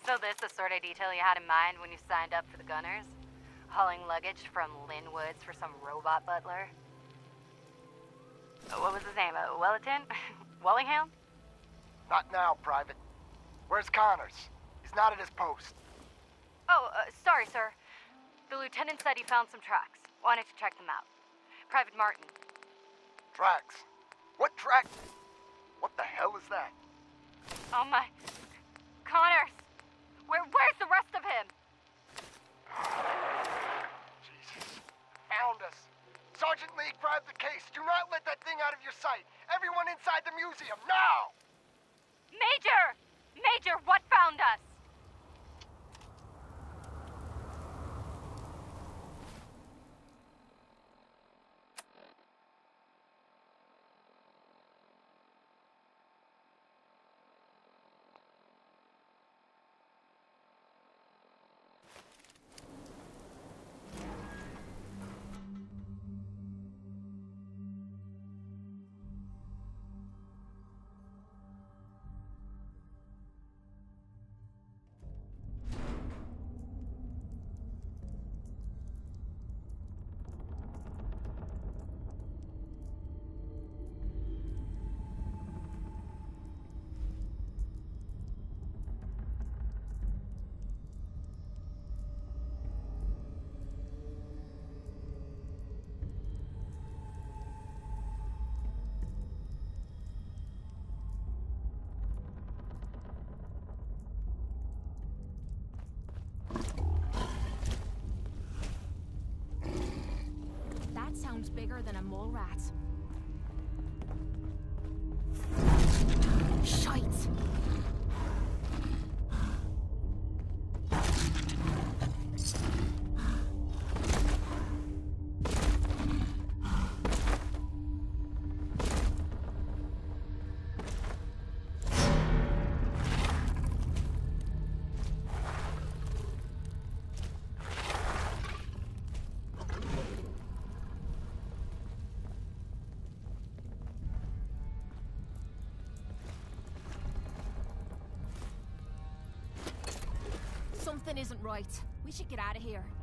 So this the sort of detail you had in mind when you signed up for the Gunners? Hauling luggage from Lynn Woods for some robot butler? What was his name? Wellerton? Wellingham? Not now, Private. Where's Connors? He's not at his post. Oh, sorry, sir. The lieutenant said he found some tracks. Wanted to check them out. Private Martin. Tracks? What track? What the hell is that? Oh my... Connors! Where's the rest of him? Jesus. Found us. Sergeant Lee, grab the case. Do not let that thing out of your sight. Everyone inside the museum, now! Major! Major, what found us? Sounds bigger than a mole rat. Shite! Something isn't right. We should get out of here.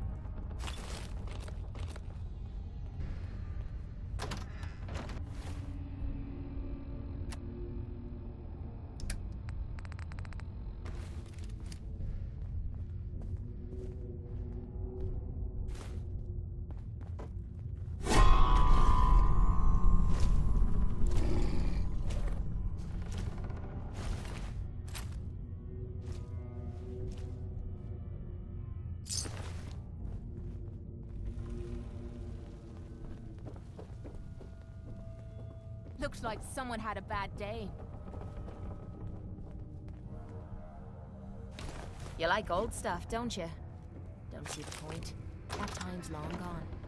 Looks like someone had a bad day. You like old stuff, don't you? Don't see the point. That time's long gone.